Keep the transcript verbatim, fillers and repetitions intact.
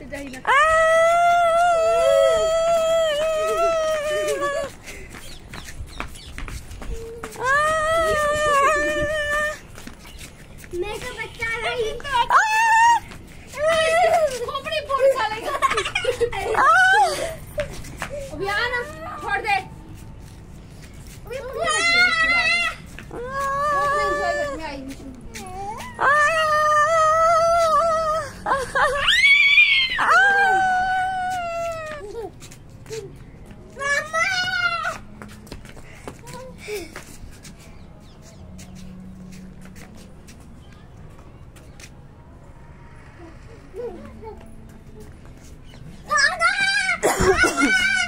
से जाही ना। मैं तो बच्चा रही खोपड़ी फोड़ डालेगा। अभी आ ना, छोड़ दे। मामा